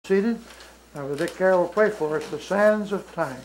Seated. Now, Dick Carroll will play for us, The Sands of Time.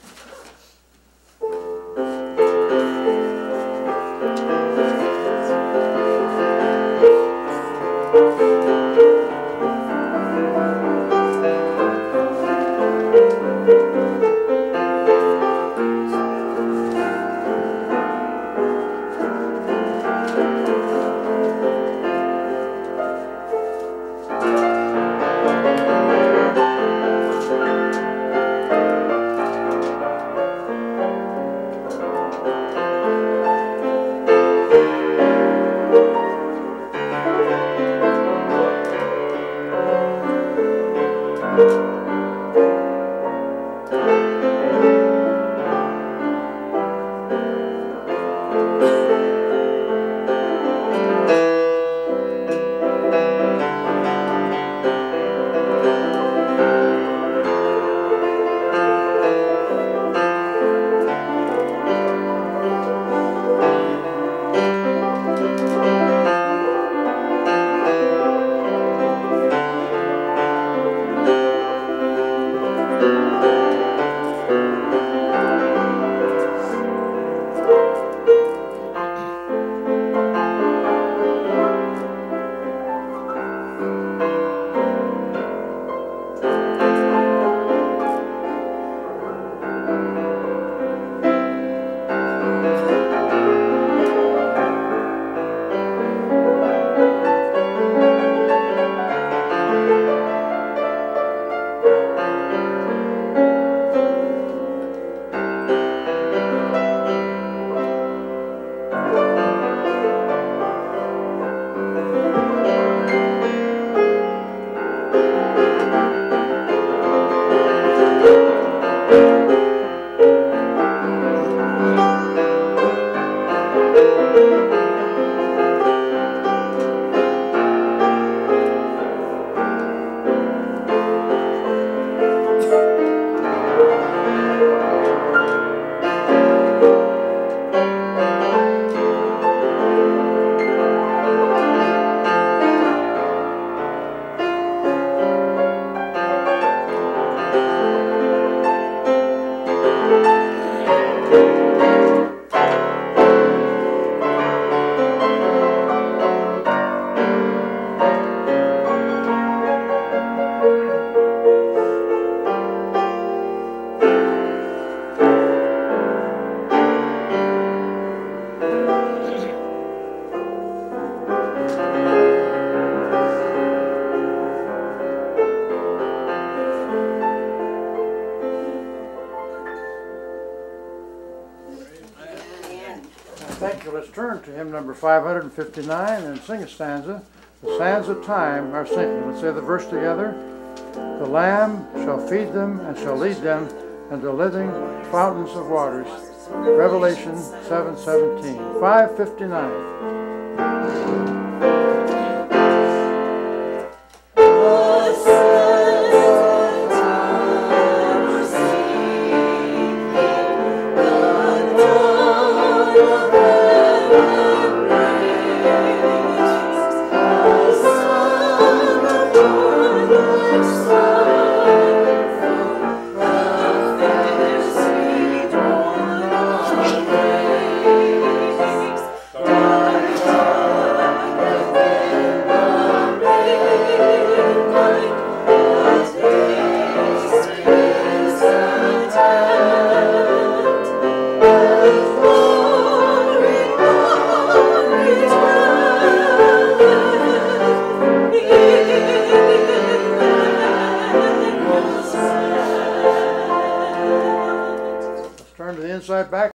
Thank you. Let's turn to hymn number 559 and sing a stanza. The sands of time are sinking. Let's say the verse together. The Lamb shall feed them and shall lead them into living fountains of waters. Revelation 7:17. 559. Turn to the inside back.